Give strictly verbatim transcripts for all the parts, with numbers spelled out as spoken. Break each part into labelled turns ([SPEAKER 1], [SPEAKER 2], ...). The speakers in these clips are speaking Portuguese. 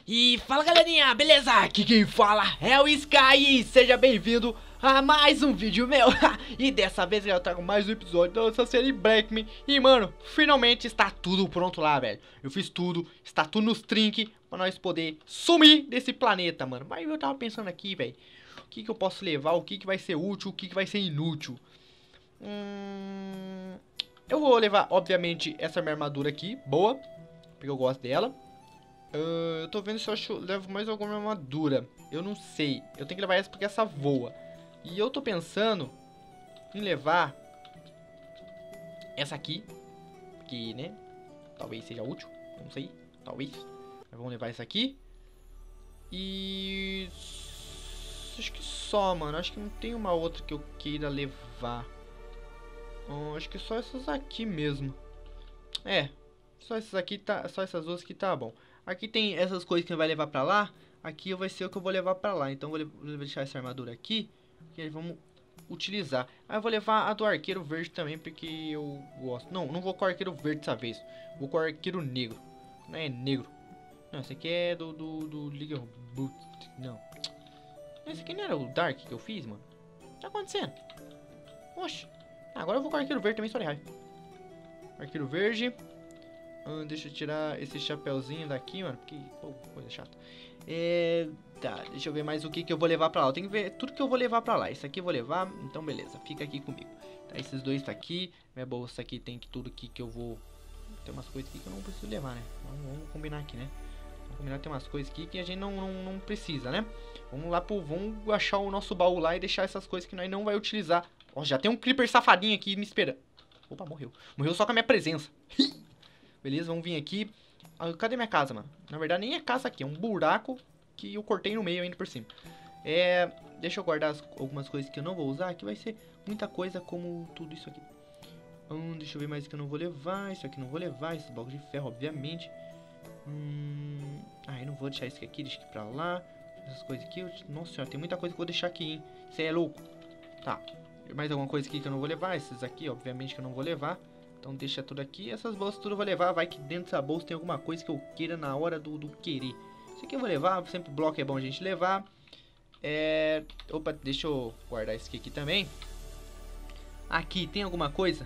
[SPEAKER 1] E fala galerinha, beleza? Aqui quem fala é o Sky e seja bem-vindo a mais um vídeo meu. E dessa vez eu trago mais um episódio da nossa série Blackman. E mano, finalmente está tudo pronto lá, velho. Eu fiz tudo, está tudo nos trinques pra nós poder sumir desse planeta, mano. Mas eu tava pensando aqui, velho, o que que eu posso levar, o que que vai ser útil, o que que vai ser inútil. Hum... Eu vou levar, obviamente, essa minha armadura aqui, boa, porque eu gosto dela. Uh, eu tô vendo se eu acho, levo mais alguma armadura. Eu não sei. Eu tenho que levar essa porque essa voa. E eu tô pensando em levar essa aqui, que, né, talvez seja útil. Não sei, talvez. Mas vamos levar essa aqui. E... acho que só, mano. Acho que não tem uma outra que eu queira levar. Hum, acho que só essas aqui mesmo. É, só essas aqui tá, só essas duas aqui tá bom. Aqui tem essas coisas que vai levar pra lá. Aqui vai ser o que eu vou levar pra lá. Então eu vou deixar essa armadura aqui, que vamos utilizar. Aí eu vou levar a do arqueiro verde também, porque eu gosto. Não, não vou com o arqueiro verde dessa vez. Vou com o arqueiro negro. Não é negro. Não, esse aqui é do, do, do Liga Boot. Não. Esse aqui não era o Dark que eu fiz, mano? O que tá acontecendo? Oxe. Agora eu vou com o arqueiro verde também, só de raiva. Arqueiro verde. Hum, deixa eu tirar esse chapéuzinho daqui, mano, porque, pô, coisa chata. É, tá, deixa eu ver mais o que que eu vou levar pra lá. Eu tenho que ver tudo que eu vou levar pra lá. Esse aqui eu vou levar, então beleza, fica aqui comigo. Tá, esses dois tá aqui. Minha bolsa aqui tem que tudo aqui que eu vou... Tem umas coisas aqui que eu não preciso levar, né? Vamos, vamos combinar aqui, né? Vamos combinar, tem umas coisas aqui que a gente não, não, não precisa, né? Vamos lá pro... Vamos achar o nosso baú lá e deixar essas coisas que nós não vai utilizar. Ó, já tem um creeper safadinho aqui me esperando. Opa, morreu. Morreu só com a minha presença. Beleza, vamos vir aqui. Ah, cadê minha casa, mano? Na verdade, nem é casa aqui. É um buraco que eu cortei no meio ainda por cima. É... Deixa eu guardar as, algumas coisas que eu não vou usar. Que vai ser muita coisa como tudo isso aqui. Hum, deixa eu ver mais que eu não vou levar. Isso aqui não vou levar. Esse bloco de ferro, obviamente. Hum... Ah, eu não vou deixar isso aqui. Deixa aqui pra lá. Essas coisas aqui. Eu... Nossa senhora, tem muita coisa que eu vou deixar aqui, hein? Você é louco? Tá. Mais alguma coisa aqui que eu não vou levar. Esses aqui, obviamente, que eu não vou levar. Então deixa tudo aqui. Essas bolsas tudo eu vou levar. Vai que dentro dessa bolsa tem alguma coisa que eu queira na hora do, do querer. Isso aqui eu vou levar. Sempre bloco é bom a gente levar. É... Opa, deixa eu guardar esse aqui, aqui também. Aqui tem alguma coisa?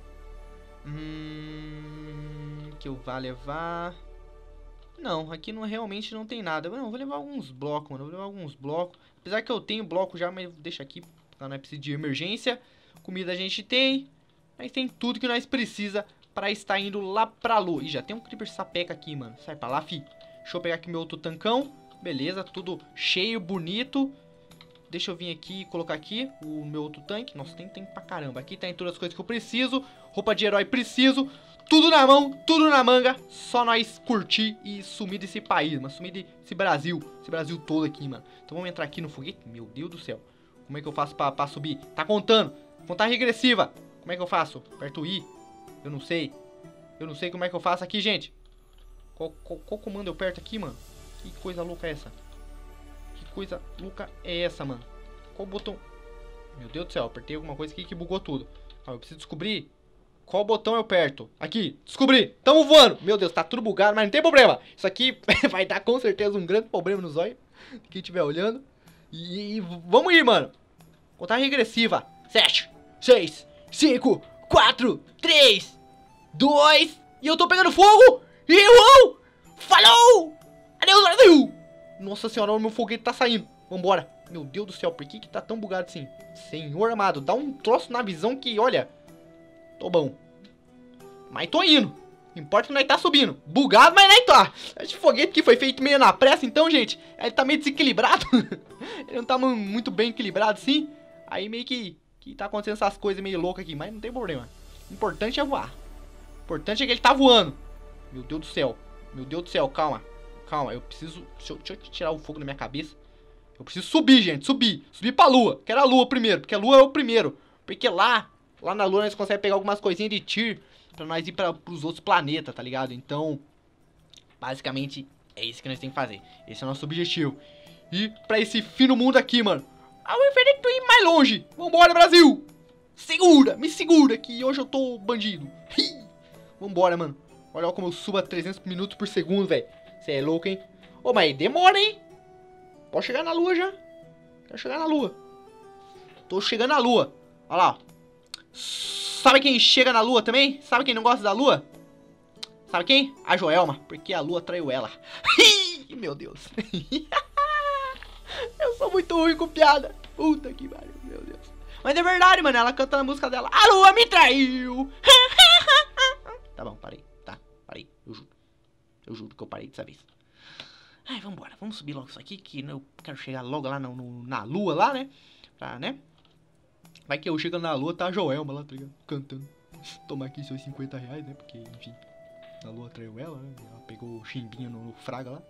[SPEAKER 1] Hum... Que eu vá levar... Não, aqui não, realmente não tem nada. Não, eu vou levar alguns blocos, mano. Eu vou levar alguns blocos. Apesar que eu tenho bloco já, mas deixa aqui. Não é preciso de emergência. Comida a gente tem. Mas tem tudo que nós precisa para estar indo lá pra lua. Ih, já tem um creeper sapeca aqui, mano. Sai pra lá, fi. Deixa eu pegar aqui meu outro tancão. Beleza, tudo cheio, bonito. Deixa eu vir aqui e colocar aqui o meu outro tanque. Nossa, tem tanque pra caramba. Aqui tem todas as coisas que eu preciso. Roupa de herói preciso. Tudo na mão, tudo na manga. Só nós curtir e sumir desse país, mano. Sumir desse Brasil. Esse Brasil todo aqui, mano. Então vamos entrar aqui no foguete. Meu Deus do céu. Como é que eu faço pra, pra subir? Tá contando. Contagem regressiva. Como é que eu faço? Aperto I. Eu não sei. Eu não sei como é que eu faço aqui, gente. Qual, qual, qual comando eu aperto aqui, mano? Que coisa louca é essa? Que coisa louca é essa, mano? Qual botão? Meu Deus do céu, apertei alguma coisa aqui que bugou tudo. Ah, eu preciso descobrir qual botão eu aperto. Aqui, descobri. Tamo voando. Meu Deus, tá tudo bugado, mas não tem problema. Isso aqui vai dar com certeza um grande problema no zóio. Quem estiver olhando. E, e vamos ir, mano. Contagem regressiva. Sete, seis, cinco, quatro, três, dois. E eu tô pegando fogo. E eu... Falou! Adeus, Brasil! Nossa senhora, o meu foguete tá saindo. Vambora. Meu Deus do céu, por que que tá tão bugado assim? Senhor amado, dá um troço na visão que, olha... Tô bom. Mas tô indo. Importa que nós tá subindo. Bugado, mas nós tá. Esse foguete que foi feito meio na pressa, então, gente, ele tá meio desequilibrado. Ele não tá muito bem equilibrado, assim. Aí meio que, que tá acontecendo essas coisas meio loucas aqui. Mas não tem problema. O importante é voar. O importante é que ele tá voando. Meu Deus do céu. Meu Deus do céu, calma. Calma, eu preciso... Deixa eu, deixa eu tirar o fogo da minha cabeça. Eu preciso subir, gente, subir. Subir pra lua. Quero a lua primeiro, porque a lua é o primeiro. Porque lá, lá na lua nós conseguimos pegar algumas coisinhas de tir pra nós ir pra, pros outros planetas, tá ligado? Então, basicamente, é isso que nós temos que fazer. Esse é o nosso objetivo. E pra esse fim do mundo aqui, mano. Ah, eu enfrentei que tu ir mais longe. Vambora, Brasil. Segura, me segura, que hoje eu tô bandido. Vambora, mano. Olha como eu subo a trezentos minutos por segundo, velho. Você é louco, hein? Ô, mas demora, hein? Pode chegar na lua já. Quero chegar na lua. Tô chegando na lua. Olha lá. Sabe quem chega na lua também? Sabe quem não gosta da lua? Sabe quem? A Joelma. Porque a lua traiu ela. Meu Deus. Eu sou muito ruim com piada. Puta que pariu, meu Deus. Mas é verdade, mano. Ela canta na música dela. A lua me traiu. Tá bom, parei. Tá, parei. Eu juro. Eu juro que eu parei dessa vez. Ai, vambora. Vamos subir logo isso aqui. Que eu quero chegar logo lá no, no, na lua lá, né? Pra, né? Vai que eu chego na lua, tá a Joelma lá, tá ligado? Cantando. Tomar aqui seus cinquenta reais, né? Porque, enfim. A lua traiu ela, né? Ela pegou o chimbinho no, no fraga lá.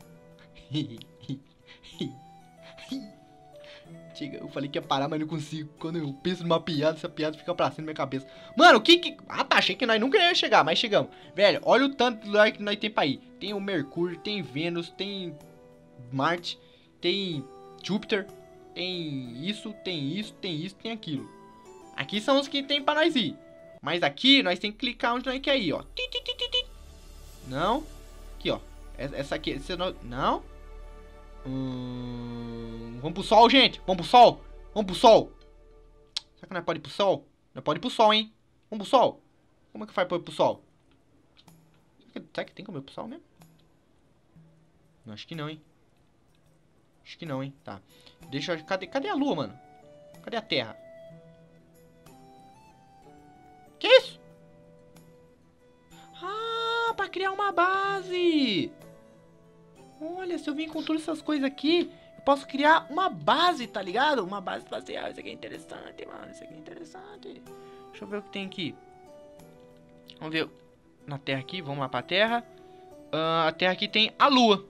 [SPEAKER 1] Chega, eu falei que ia parar, mas não consigo. Quando eu penso numa piada, essa piada fica pra cima da minha cabeça. Mano, o que que... Ah, tá, achei que nós nunca ia chegar, mas chegamos. Velho, olha o tanto de lugar que nós tem pra ir. Tem o Mercúrio, tem Vênus, tem Marte, tem Júpiter, tem isso, tem isso, tem isso, tem aquilo. Aqui são os que tem pra nós ir. Mas aqui, nós tem que clicar onde nós quer ir, ó. Não. Aqui, ó. Essa aqui, essa não... Não. Hum, vamos pro sol, gente. Vamos pro sol. Vamos pro sol. Será que nós pode ir pro sol? Nós pode ir pro sol, hein? Vamos pro sol. Como é que faz pra ir pro sol? Será que tem como ir pro sol mesmo? Não, acho que não, hein? Acho que não, hein? Tá. Deixa eu... Cadê, cadê a lua, mano? Cadê a terra? Que isso? Ah, pra criar uma base. Olha, se eu vim com todas essas coisas aqui, eu posso criar uma base, tá ligado? Uma base espacial. Isso aqui é interessante, mano. Isso aqui é interessante. Deixa eu ver o que tem aqui. Vamos ver na Terra aqui. Vamos lá pra Terra. Uh, a Terra aqui tem a Lua.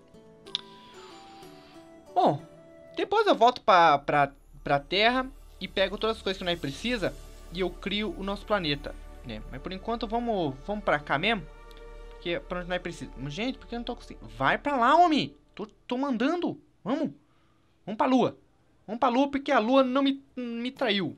[SPEAKER 1] Bom, depois eu volto pra, pra, pra Terra e pego todas as coisas que nós precisa e eu crio o nosso planeta, né? Mas por enquanto vamos, vamos pra cá mesmo. Que é pra onde nós precisamos. Gente, por que eu não tô conseguindo? Vai pra lá, homem. Tô, tô mandando. Vamos. Vamos pra lua. Vamos pra lua porque a lua não me, me traiu.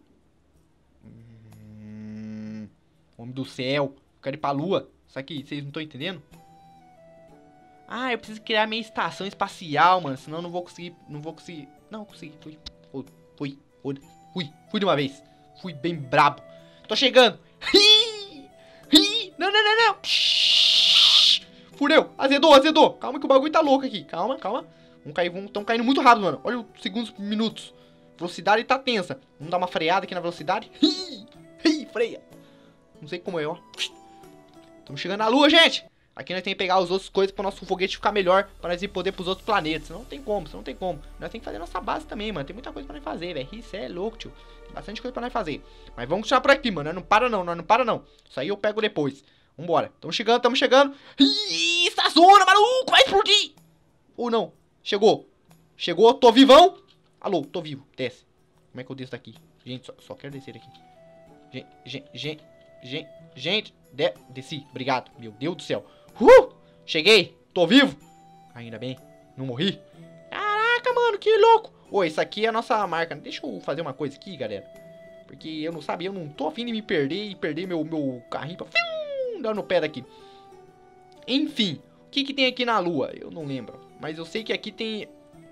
[SPEAKER 1] Hum, homem do céu. Eu quero ir pra lua. Isso aqui, vocês não estão entendendo? Ah, eu preciso criar minha estação espacial, mano. Senão eu não vou conseguir. Não vou conseguir. Não, consegui. Fui. Fui. Fui. Fui. Fui, fui de uma vez. Fui bem brabo. Tô chegando. Não, não, não, não. Fudeu, azedou, azedou. Calma que o bagulho tá louco aqui. Calma, calma. Vamos cair, vamos, tão caindo muito rápido, mano. Olha os segundos, minutos. Velocidade tá tensa. Vamos dar uma freada aqui na velocidade. Ih, freia. Não sei como é, ó. Estamos chegando na lua, gente. Aqui nós temos que pegar as outras coisas pro nosso foguete ficar melhor. Pra nós ir poder pros outros planetas. Não tem como, não tem como. Nós temos que fazer nossa base também, mano. Tem muita coisa pra nós fazer, velho. Isso é louco, tio. Tem bastante coisa pra nós fazer. Mas vamos continuar por aqui, mano. Nós não para não, nós não para não. Isso aí eu pego depois. Vambora. Estamos chegando, estamos chegando. Ih, essa zona, maluco. Vai explodir. Ou não. Chegou. Chegou, tô vivão. Alô, tô vivo. Desce. Como é que eu desço daqui? Gente, só, só quero descer aqui. Gente, gente, gente, gente, gente. De desci, obrigado. Meu Deus do céu. Uh, cheguei. Tô vivo. Ainda bem. Não morri. Caraca, mano, que louco. Ô, isso aqui é a nossa marca. Deixa eu fazer uma coisa aqui, galera. Porque eu não sabia, eu não tô afim de me perder e perder meu, meu carrinho pra... Dar no pé daqui. Enfim, o que que tem aqui na lua? Eu não lembro. Mas eu sei que aqui tem...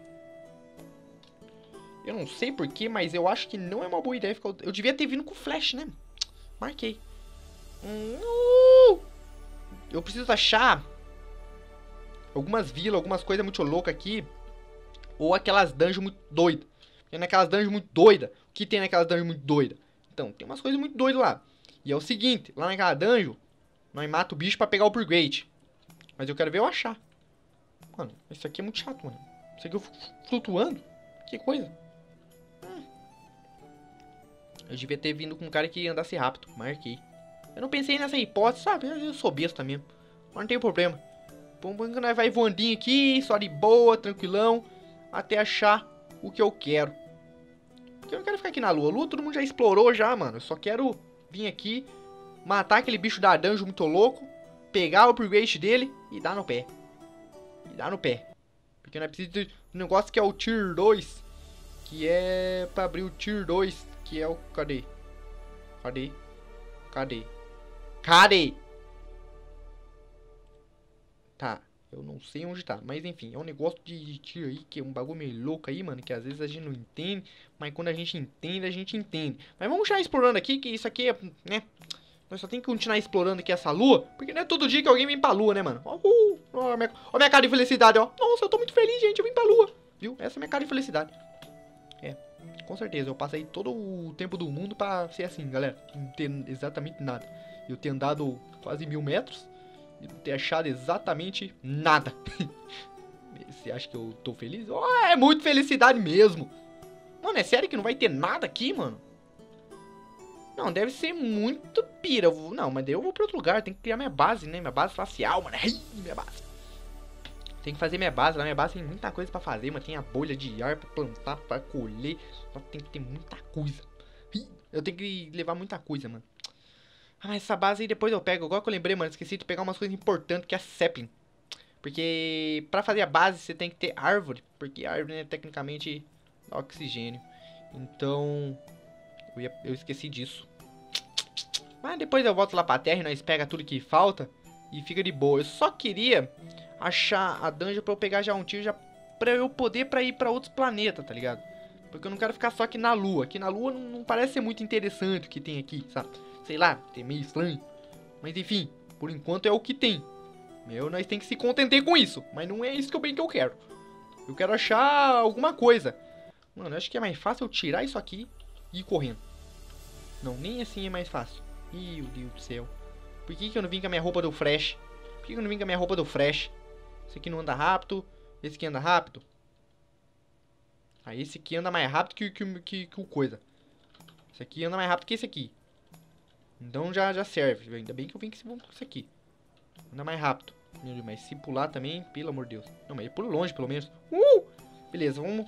[SPEAKER 1] Eu não sei porquê, mas eu acho que não é uma boa ideia ficar... Eu devia ter vindo com flash, né? Marquei. Eu preciso achar algumas vilas, algumas coisas muito loucas aqui. Ou aquelas dungeons muito doidas. Tem naquelas dungeons muito doidas. O que tem naquelas dungeons muito doidas? Então, tem umas coisas muito doidas lá. E é o seguinte, lá naquela dungeon, nós mata o bicho pra pegar o upgrade. Mas eu quero ver eu achar. Mano, isso aqui é muito chato, mano. Isso aqui eu fico flutuando. Que coisa. Hum. Eu devia ter vindo com um cara que andasse rápido. Marquei. Eu não pensei nessa hipótese, sabe? Eu sou besta mesmo. Mas não tem problema. Vamos que nós vai voandinho aqui, só de boa, tranquilão. Até achar o que eu quero. Porque eu não quero ficar aqui na lua. A lua todo mundo já explorou já, mano. Eu só quero vir aqui, matar aquele bicho da dungeon muito louco, pegar o upgrade dele e dar no pé. E dar no pé. Porque nós precisamos de um negócio que é o Tier dois. Que é pra abrir o Tier dois. Que é o... Cadê? Cadê? Cadê? Cadê? Tá. Eu não sei onde tá, mas enfim, é um negócio de tiro aí, que é um bagulho meio louco aí, mano, que às vezes a gente não entende, mas quando a gente entende, a gente entende. Mas vamos continuar explorando aqui, que isso aqui é, né, nós só tem que continuar explorando aqui essa lua, porque não é todo dia que alguém vem pra lua, né, mano? Ó, uh, ó, minha, ó minha cara de felicidade, ó. Nossa, eu tô muito feliz, gente, eu vim pra lua, viu? Essa é minha cara de felicidade. É, com certeza, eu passei todo o tempo do mundo pra ser assim, galera, não ter exatamente nada. Eu ter andado quase mil metros e não ter achado exatamente nada. Você acha que eu tô feliz? Oh, é muito felicidade mesmo. Mano, é sério que não vai ter nada aqui, mano? Não, deve ser muito pira. Eu vou... Não, mas daí eu vou pra outro lugar. Tem que criar minha base, né? Minha base facial, mano. Ai, minha base. Tem que fazer minha base. Lá minha base tem muita coisa pra fazer, mano. Tem a bolha de ar pra plantar, pra colher. Tem que ter muita coisa. Eu tenho que levar muita coisa, mano. Ah, essa base aí depois eu pego. Agora que eu lembrei, mano, esqueci de pegar umas coisas importantes, que é a sapling. Porque pra fazer a base você tem que ter árvore. Porque a árvore, né, tecnicamente dá oxigênio. Então, eu, ia, eu esqueci disso. Mas depois eu volto lá pra terra e nós pega tudo que falta e fica de boa. Eu só queria achar a dungeon pra eu pegar já um tiro, já pra eu poder pra ir pra outros planetas, tá ligado? Porque eu não quero ficar só aqui na lua. Aqui na lua não, não parece ser muito interessante o que tem aqui, sabe? Sei lá, é meio estranho. Mas enfim, por enquanto é o que tem. Meu, nós tem que se contentar com isso. Mas não é isso que eu bem que eu quero. Eu quero achar alguma coisa. Mano, eu acho que é mais fácil eu tirar isso aqui e ir correndo. Não, nem assim é mais fácil. Meu Deus do céu. Por que, que eu não vim com a minha roupa do Fresh? Por que, que eu não vim com a minha roupa do Fresh? Esse aqui não anda rápido. Esse aqui anda rápido. Ah, esse aqui anda mais rápido que, que, que, que o coisa. Esse aqui anda mais rápido que esse aqui. Então já, já serve. Ainda bem que eu vim com esse aqui. Anda mais rápido. Mas se pular também, pelo amor de Deus. Não, mas ele pula longe, pelo menos. Uh! Beleza, vamos...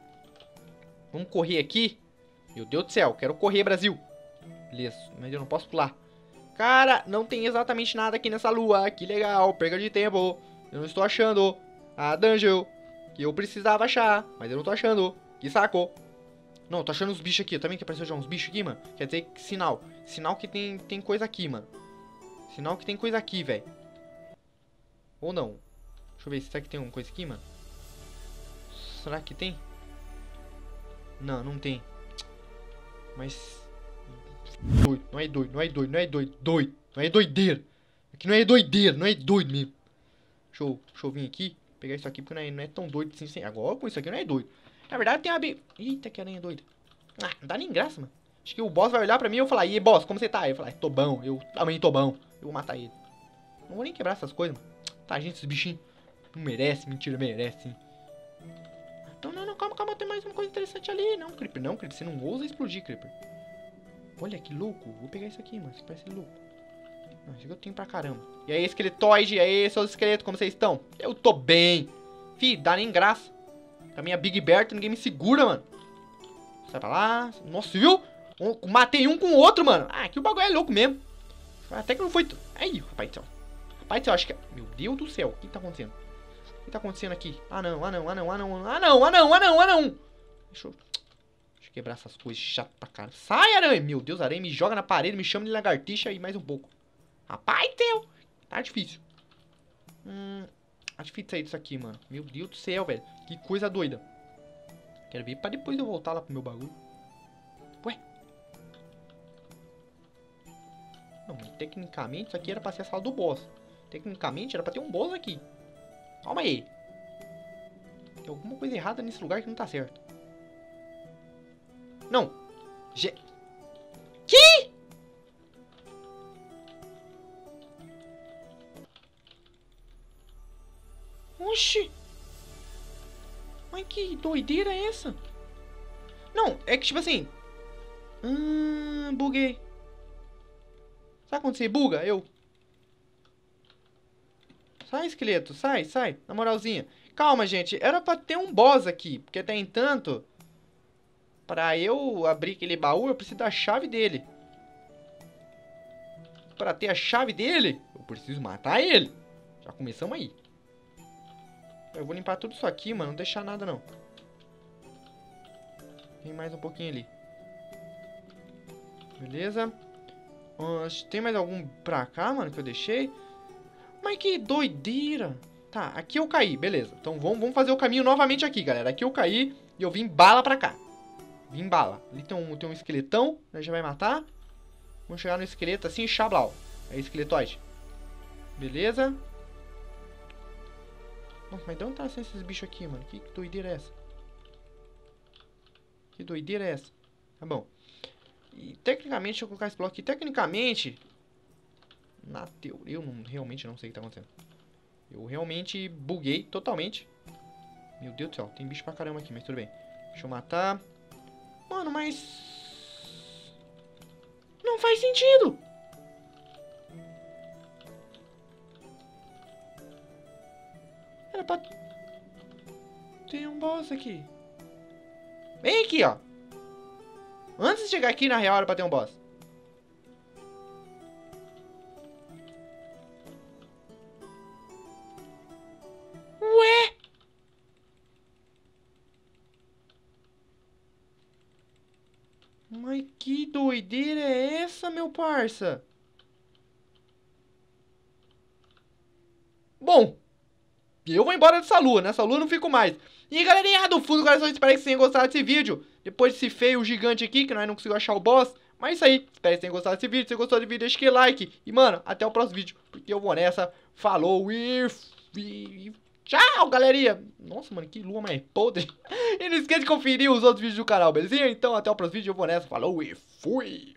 [SPEAKER 1] Vamos correr aqui. Meu Deus do céu, quero correr, Brasil. Beleza, mas eu não posso pular. Cara, não tem exatamente nada aqui nessa lua. Que legal, perda de tempo. Eu não estou achando a dungeon que eu precisava achar, mas eu não tô achando. Que saco. Não, tô achando os bichos aqui. Também que apareceu já uns bichos aqui, mano. Quer dizer, que sinal. Sinal que tem, tem coisa aqui, mano. Sinal que tem coisa aqui, velho. Ou não. Deixa eu ver, será que tem alguma coisa aqui, mano? Será que tem? Não, não tem. Mas... Doido, não é doido, não é doido, não é doido. Doido, não é doideira. Aqui não é doideira, não é doido mesmo. Deixa eu, deixa eu vir aqui. Pegar isso aqui porque não é, não é tão doido assim. Agora com isso aqui não é doido. Na verdade tem uma... Be... Eita, que aranha doida. Ah, não dá nem graça, mano. Acho que o boss vai olhar pra mim e eu falar: e aí, boss, como você tá? Eu falar: tô bom, eu também tô bom. Eu vou matar ele. Não vou nem quebrar essas coisas, mano. Tá, gente, esses bichinhos não merece, mentira, merece, sim. Não, não, não, calma, calma, tem mais uma coisa interessante ali. Não, Creeper, não, Creeper, você não ousa explodir, Creeper. Olha que louco, vou pegar isso aqui, mano, isso parece louco. Não, isso aqui eu tenho pra caramba. E aí, esqueletoide, e aí, seus esqueletos, como vocês estão? Eu tô bem. Fih, dá nem graça. Com a minha Big Bertha, ninguém me segura, mano. Sai pra lá. Nossa, viu? Um, matei um com o outro, mano. Ah, aqui o bagulho é louco mesmo. Até que não foi... Aí, rapaz do céu. Rapaz do céu, acho que... Meu Deus do céu, o que tá acontecendo? O que tá acontecendo aqui? Ah, não, ah, não, ah, não, ah, não, ah, não, ah, não, ah, não, ah, não. Deixa eu... Deixa eu quebrar essas coisas chatas pra cara. Sai, aranha. Meu Deus, aranha me joga na parede, me chama de lagartixa e mais um pouco. Rapaz do céu. Tá difícil. Hum... Tá difícil sair disso aqui, mano. Meu Deus do céu, velho. Que coisa doida. Quero ver pra depois eu voltar lá pro meu bagulho. Ué? Não, mas tecnicamente isso aqui era pra ser a sala do boss. Tecnicamente era pra ter um boss aqui. Calma aí. Tem alguma coisa errada nesse lugar que não tá certo. Não. Ge... Que? Oxi. Mas que doideira é essa? Não, é que tipo assim... Hum, buguei. Sabe quando você buga? Eu... Sai, esqueleto, sai, sai. Na moralzinha. Calma, gente. Era pra ter um boss aqui. Porque até entanto... Pra eu abrir aquele baú, eu preciso da chave dele. Pra ter a chave dele, eu preciso matar ele. Já começamos aí. Eu vou limpar tudo isso aqui, mano. Não deixar nada, não. Tem mais um pouquinho ali. Beleza. Uh, tem mais algum pra cá, mano, que eu deixei? Mas que doideira. Tá, aqui eu caí, beleza. Então vamos, vamos fazer o caminho novamente aqui, galera. Aqui eu caí e eu vim bala pra cá. Vim bala. Ali tem um, tem um esqueletão, a gente vai matar. Vamos chegar no esqueleto assim, xablau. Aí, esqueletoide. Beleza. Nossa, mas de onde tá esses bichos aqui, mano? Que doideira é essa? Que doideira é essa? Tá bom. E tecnicamente, deixa eu colocar esse bloco aqui. Tecnicamente, na teoria, eu não, realmente não sei o que tá acontecendo. Eu realmente buguei totalmente. Meu Deus do céu, tem bicho pra caramba aqui, mas tudo bem. Deixa eu matar. Mano, mas... não faz sentido! Era pra... ter um boss aqui. Vem aqui, ó. Antes de chegar aqui, na real, era pra ter um boss. Ué? Mas que doideira é essa, meu parça? Bom, eu vou embora dessa lua, nessa lua eu não fico mais. E galerinha do fundo do coração, espero que vocês tenham gostado desse vídeo. Depois desse feio gigante aqui, que nós não conseguimos achar o boss. Mas é isso aí, espero que vocês tenham gostado desse vídeo. Se você gostou do vídeo, deixa aquele like. E mano, até o próximo vídeo, porque eu vou nessa. Falou e... e... tchau, galerinha. Nossa, mano, que lua mais podre. E não esqueça de conferir os outros vídeos do canal, belezinha? Então até o próximo vídeo, eu vou nessa. Falou e fui.